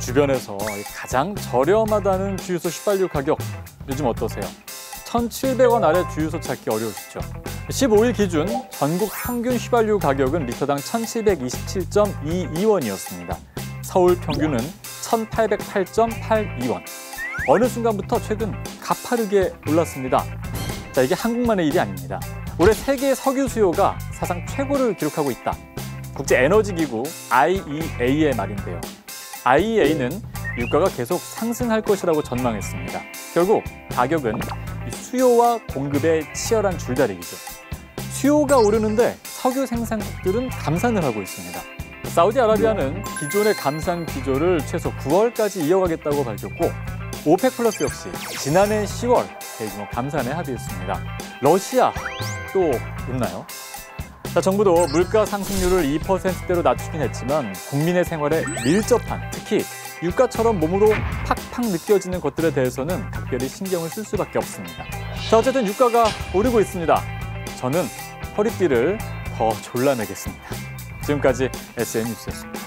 주변에서 가장 저렴하다는 주유소 휘발유 가격 요즘 어떠세요? 1,700원 아래 주유소 찾기 어려우시죠? 15일 기준 전국 평균 휘발유 가격은 리터당 1,727.22원이었습니다. 서울 평균은 1,808.82원. 어느 순간부터 최근 가파르게 올랐습니다. 자, 이게 한국만의 일이 아닙니다. 올해 세계 석유 수요가 사상 최고를 기록하고 있다. 국제에너지기구 IEA의 말인데요. IEA는 유가가 계속 상승할 것이라고 전망했습니다. 결국 가격은 수요와 공급의 치열한 줄다리기죠. 수요가 오르는데 석유 생산국들은 감산을 하고 있습니다. 사우디아라비아는 기존의 감산 기조를 최소 9월까지 이어가겠다고 밝혔고, 오펙 플러스 역시 지난해 10월 대규모 감산에 합의했습니다. 러시아 또 있나요? 자, 정부도 물가 상승률을 2%대로 낮추긴 했지만 국민의 생활에 밀접한, 특히 유가처럼 몸으로 팍팍 느껴지는 것들에 대해서는 각별히 신경을 쓸 수밖에 없습니다. 자, 어쨌든 유가가 오르고 있습니다. 저는 허리띠를 더 졸라매겠습니다. 지금까지 SNN뉴스였습니다.